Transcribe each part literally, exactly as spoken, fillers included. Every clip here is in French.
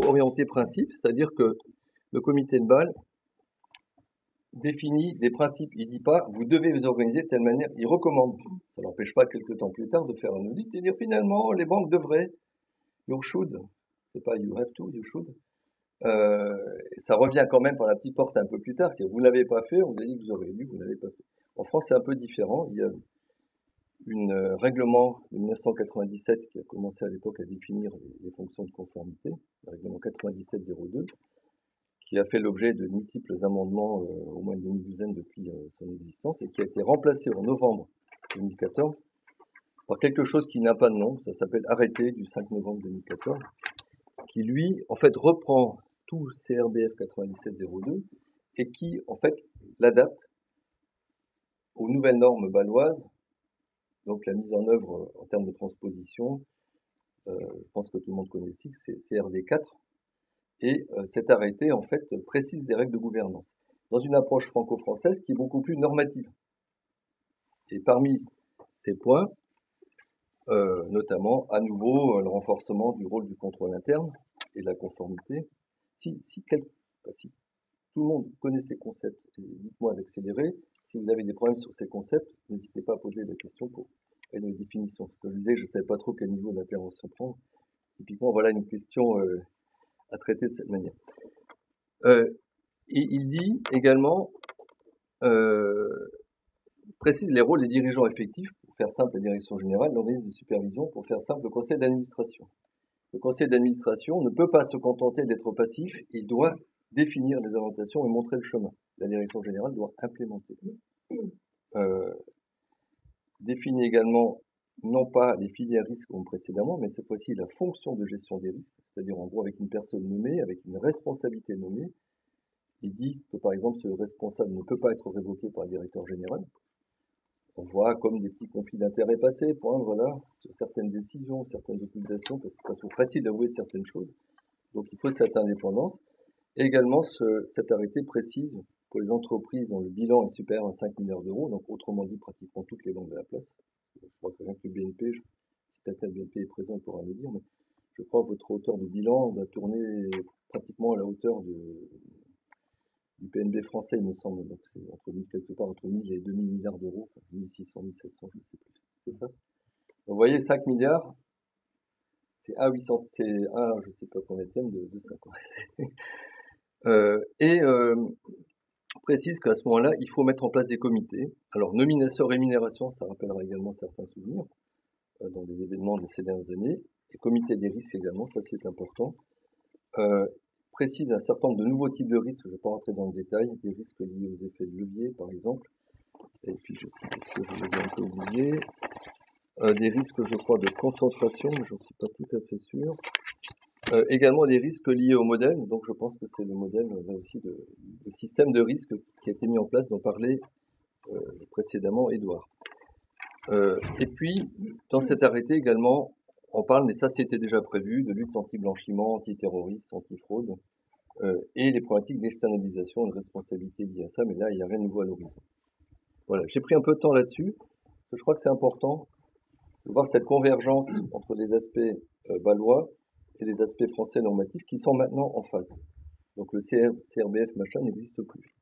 orienté principe, c'est-à-dire que le comité de Bâle définit des principes. Il dit pas, vous devez vous organiser de telle manière. Il recommande. Ça n'empêche pas, quelques temps plus tard, de faire un audit et dire finalement, les banques devraient. You should. C'est pas you have to, you should. Euh, ça revient quand même par la petite porte un peu plus tard. Si vous ne l'avez pas fait, on vous a dit que vous auriez dû, vous n'avez pas fait. En France, c'est un peu différent. Il y a un euh, règlement de mille neuf cent quatre-vingt-dix-sept qui a commencé à l'époque à définir les, les fonctions de conformité, le règlement quatre-vingt-dix-sept zéro deux, qui a fait l'objet de multiples amendements, euh, au moins une demi-douzaine depuis euh, son existence, et qui a été remplacé en novembre deux mille quatorze par quelque chose qui n'a pas de nom. Ça s'appelle arrêté du cinq novembre deux mille quatorze, qui lui, en fait, reprend tout C R B F quatre-vingt-dix-sept zéro deux et qui, en fait, l'adapte aux nouvelles normes bâloises. Donc la mise en œuvre en termes de transposition, euh, je pense que tout le monde connaît le cycle, c'est C R D quatre. Et euh, cet arrêté, en fait, précise des règles de gouvernance dans une approche franco-française qui est beaucoup plus normative. Et parmi ces points, euh, notamment, à nouveau, le renforcement du rôle du contrôle interne et de la conformité. Si, si, quel, si tout le monde connaît ces concepts, dites-moi d'accélérer. Si vous avez des problèmes sur ces concepts, n'hésitez pas à poser des questions pour une définition. Ce que je disais, je ne savais pas trop quel niveau d'intervention prendre. Typiquement, voilà une question euh, à traiter de cette manière. Euh, et il dit également, euh, précise les rôles des dirigeants effectifs, pour faire simple la direction générale, l'organisme de supervision, pour faire simple le conseil d'administration. Le conseil d'administration ne peut pas se contenter d'être passif, il doit définir les orientations et montrer le chemin. La direction générale doit implémenter. Euh, définit également non pas les filières risques comme précédemment, mais cette fois-ci la fonction de gestion des risques, c'est-à-dire en gros avec une personne nommée, avec une responsabilité nommée. Il dit que par exemple ce responsable ne peut pas être révoqué par le directeur général. On voit comme des petits conflits d'intérêts passés, poindre là, sur certaines décisions, certaines occupations, parce que c'est pas toujours facile d'avouer certaines choses. Donc il faut cette indépendance. Et également, ce, cet arrêté précise pour les entreprises dont le bilan est supérieur à cinq milliards d'euros, donc autrement dit pratiquement toutes les banques de la place. Je crois que rien que le B N P, je, si peut-être le B N P est présent, il pourra me dire, mais je crois que votre hauteur de bilan va tourner pratiquement à la hauteur de, du P N B français, il me semble. Donc c'est entre quelque part entre mille et deux mille milliards d'euros, enfin mille six cents, mille sept cents, je ne sais plus. C'est ça. Donc vous voyez, cinq milliards, c'est un huit cents, c'est un, je ne sais pas combien de, de ça. Quoi. euh, et euh, précise qu'à ce moment-là, il faut mettre en place des comités. Alors, nomination, rémunération, ça rappellera également certains souvenirs euh, dans des événements de ces dernières années. Et comité des risques également, ça c'est important. Euh, précise un certain nombre de nouveaux types de risques, je ne vais pas rentrer dans le détail, des risques liés aux effets de levier, par exemple. Et puis, je sais ce que je les ai un peu oubliés. Euh, des risques, je crois, de concentration, mais je ne suis pas tout à fait sûr. Euh, également des risques liés au modèle, donc je pense que c'est le modèle là aussi de, de système de risque qui a été mis en place, dont parlait euh, précédemment Édouard. Euh, et puis, dans cet arrêté également, on parle, mais ça c'était déjà prévu, de lutte anti-blanchiment, anti-terroriste, anti-fraude, euh, et les problématiques d'externalisation et de responsabilité liées à ça, mais là il n'y a rien de nouveau à l'horizon. Voilà, j'ai pris un peu de temps là-dessus, parce que je crois que c'est important de voir cette convergence entre les aspects euh, bâlois et les aspects français normatifs qui sont maintenant en phase. Donc le C R B F machin n'existe plus.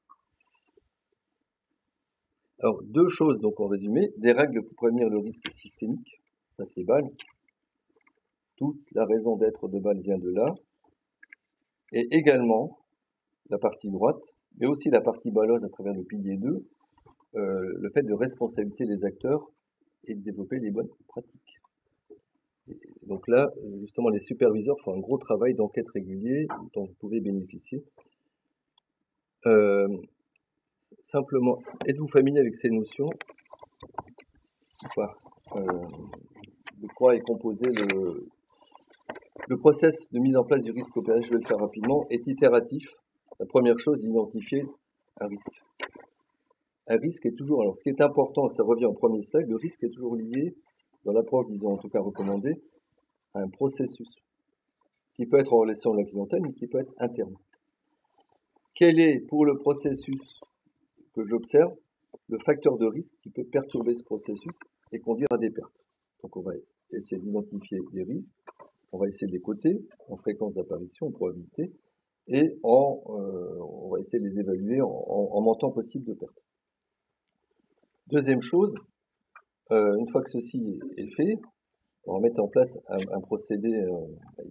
Alors deux choses donc en résumé, des règles pour prévenir le risque systémique, ça c'est Bâle. Toute la raison d'être de Bâle vient de là. Et également la partie droite, mais aussi la partie bâloise à travers le pilier deux, euh, le fait de responsabiliser les acteurs et de développer les bonnes pratiques. Et donc là, justement, les superviseurs font un gros travail d'enquête régulier dont vous pouvez bénéficier. Euh, simplement, êtes-vous familier avec ces notions? Enfin, euh, de quoi est composé le, le process de mise en place du risque opérationnel, je vais le faire rapidement, est itératif. La première chose, identifier un risque. Un risque est toujours, alors ce qui est important, ça revient au premier slide, le risque est toujours lié, dans l'approche, disons en tout cas recommandée, à un processus qui peut être en relation avec la clientèle, mais qui peut être interne. Quel est, pour le processus que j'observe, le facteur de risque qui peut perturber ce processus et conduire à des pertes? Donc on va essayer d'identifier les risques. on va essayer de les coter en fréquence d'apparition, en probabilité, et en, euh, on va essayer de les évaluer en, en, en montant possible de perte. Deuxième chose, euh, une fois que ceci est fait, on va mettre en place un, un procédé. Euh,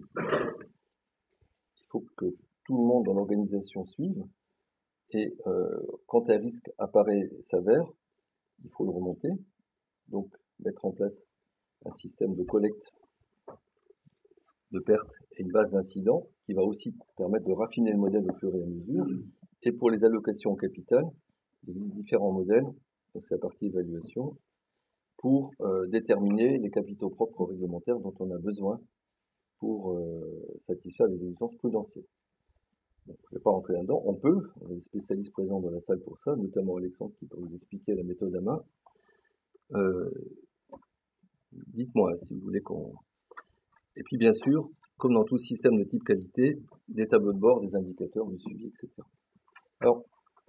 il faut que tout le monde dans l'organisation suive. Et euh, quand un risque apparaît, s'avère, il faut le remonter. Donc, mettre en place un système de collecte de pertes et une base d'incidents qui va aussi permettre de raffiner le modèle au fur et à mesure. Et pour les allocations en capital, il existe différents modèles, donc c'est la partie évaluation, pour euh, déterminer les capitaux propres réglementaires dont on a besoin pour euh, satisfaire les exigences prudentielles. Donc, je ne vais pas rentrer là-dedans. On peut, on a des spécialistes présents dans la salle pour ça, notamment Alexandre qui peut vous expliquer la méthode à main. Euh, dites-moi si vous voulez qu'on... Et puis bien sûr, comme dans tout système de type qualité, des tableaux de bord, des indicateurs, du suivi, et cetera. Alors,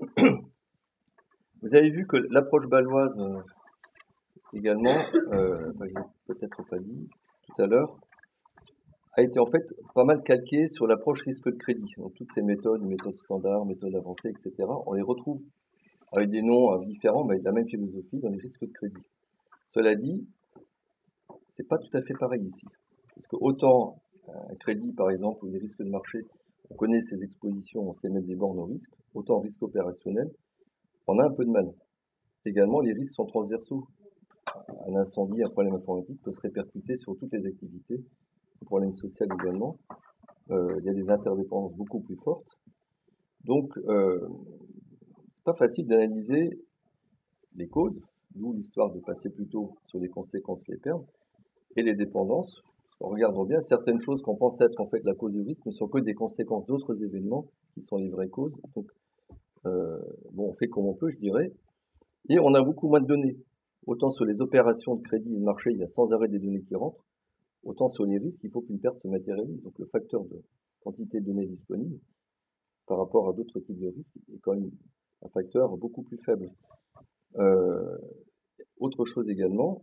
vous avez vu que l'approche bâloise euh, également, euh, enfin, je l'ai peut-être pas dit tout à l'heure, a été en fait pas mal calquée sur l'approche risque de crédit. Donc toutes ces méthodes, méthodes standards, méthodes avancées, et cetera, on les retrouve avec des noms différents, mais avec la même philosophie dans les risques de crédit. Cela dit, c'est pas tout à fait pareil ici. Parce que autant un crédit, par exemple, ou des risques de marché, on connaît ses expositions, on sait mettre des bornes au risque, autant en risque opérationnel, on a un peu de mal. Également, les risques sont transversaux. Un incendie, un problème informatique peut se répercuter sur toutes les activités, un problème social également. Euh, il y a des interdépendances beaucoup plus fortes. Donc, euh, c'est pas facile d'analyser les causes, d'où l'histoire de passer plutôt sur les conséquences, les pertes, et les dépendances. Regardons bien, certaines choses qu'on pense être en fait la cause du risque ne sont que des conséquences d'autres événements qui sont les vraies causes. Donc, euh, bon, on fait comme on peut, je dirais. Et on a beaucoup moins de données. Autant sur les opérations de crédit et de marché, il y a sans arrêt des données qui rentrent. Autant sur les risques, il faut qu'une perte se matérialise. Donc, le facteur de quantité de données disponibles par rapport à d'autres types de risques est quand même un facteur beaucoup plus faible. Euh, autre chose également,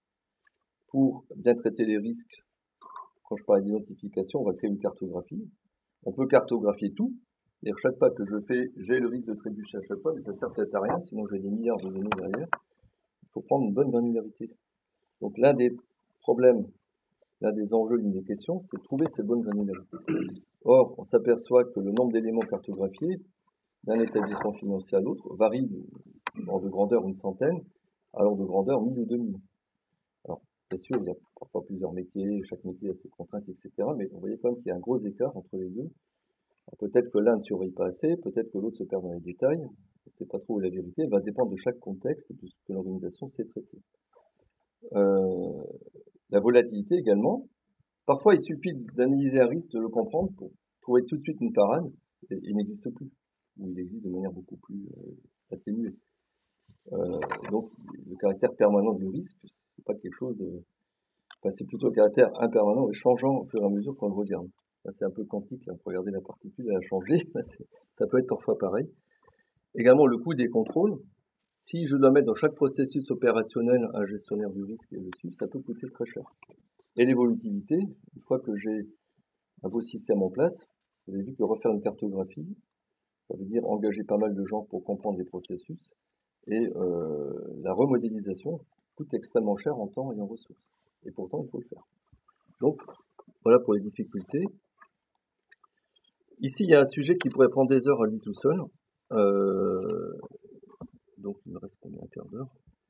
pour bien traiter les risques, quand je parle d'identification, on va créer une cartographie. On peut cartographier tout. C'est-à-dire chaque pas que je fais, j'ai le risque de trébucher à chaque fois, mais ça ne sert peut-être à rien, sinon j'ai des milliards de données derrière. Il faut prendre une bonne granularité. Donc l'un des problèmes, l'un des enjeux, l'une des questions, c'est de trouver cette bonne granularité. Or, on s'aperçoit que le nombre d'éléments cartographiés d'un établissement financier à l'autre varie de grandeur une centaine, à l'ordre de grandeur mille ou deux mille. Alors, bien sûr, il y a parfois plusieurs métiers, chaque métier a ses contraintes, et cetera. Mais vous voyez quand même qu'il y a un gros écart entre les deux. Peut-être que l'un ne surveille pas assez, peut-être que l'autre se perd dans les détails. On ne sait pas trop où est la vérité. Elle va dépendre de chaque contexte et de ce que l'organisation sait traiter. Euh, la volatilité également. Parfois, il suffit d'analyser un risque, de le comprendre pour trouver tout de suite une parade. Et il n'existe plus. Ou il existe de manière beaucoup plus euh, atténuée. Euh, donc, le caractère permanent du risque, c'est pas quelque chose de... Enfin, c'est plutôt le caractère impermanent et changeant au fur et à mesure qu'on le regarde. Là, c'est un peu quantique, là. Pour regarder la particule, elle a changé. Ça peut être parfois pareil. Également, le coût des contrôles. Si je dois mettre dans chaque processus opérationnel un gestionnaire du risque et le suivre, ça peut coûter très cher. Et l'évolutivité, une fois que j'ai un beau système en place, vous avez vu que refaire une cartographie, ça veut dire engager pas mal de gens pour comprendre les processus. Et euh, la remodélisation coûte extrêmement cher en temps et en ressources. Et pourtant, il faut le faire. Donc, voilà pour les difficultés. Ici, il y a un sujet qui pourrait prendre des heures à lui tout seul. Euh, donc, il me reste combien, un quart d'heure.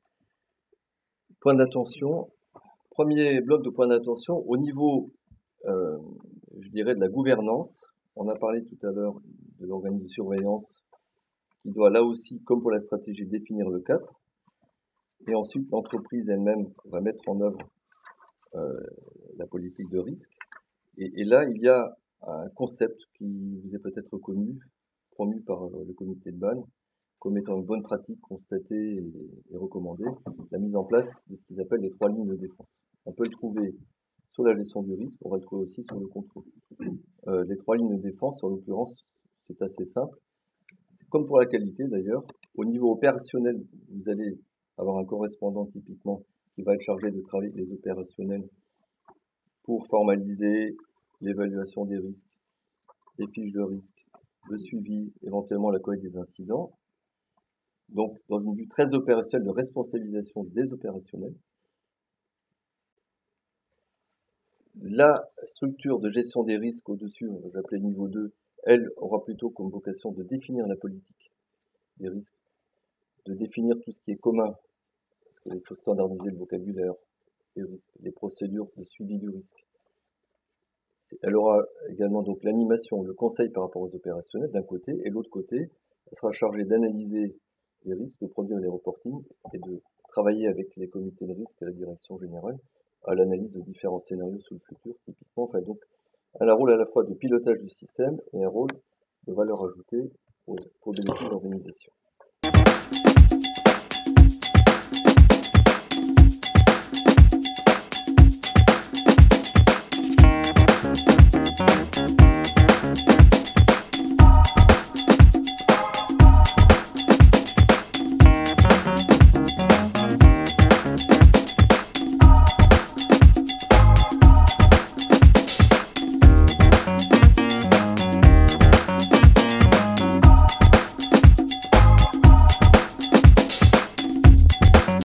Point d'attention. Premier bloc de point d'attention. Au niveau, euh, je dirais, de la gouvernance, on a parlé tout à l'heure de l'organisme de surveillance qui doit là aussi, comme pour la stratégie, définir le cap. Et ensuite, l'entreprise elle-même va mettre en œuvre euh, la politique de risque. Et, et là, il y a un concept qui vous est peut-être connu, promu par euh, le comité de Bâle, comme étant une bonne pratique constatée et, et recommandée, la mise en place de ce qu'ils appellent les trois lignes de défense. On peut le trouver sur la gestion du risque, on va le trouver aussi sur le contrôle. Euh, les trois lignes de défense, en l'occurrence, c'est assez simple. C'est comme pour la qualité d'ailleurs. Au niveau opérationnel, vous allez avoir un correspondant typiquement qui va être chargé de travailler les opérationnels pour formaliser l'évaluation des risques, les fiches de risque, le suivi, éventuellement la collecte des incidents. Donc, dans une vue très opérationnelle de responsabilisation des opérationnels. La structure de gestion des risques au-dessus, j'appelais niveau deux, elle aura plutôt comme vocation de définir la politique des risques, de définir tout ce qui est commun, parce qu'il faut standardiser le vocabulaire des risques, les procédures de suivi du risque. Elle aura également donc l'animation, le conseil par rapport aux opérationnels d'un côté, et l'autre côté, elle sera chargée d'analyser les risques, de produire les reportings et de travailler avec les comités de risque et la direction générale à l'analyse de différents scénarios sur le futur, typiquement. Enfin, donc, elle a un rôle à la fois de pilotage du système et un rôle de valeur ajoutée pour, pour bénéfice de l'organisation.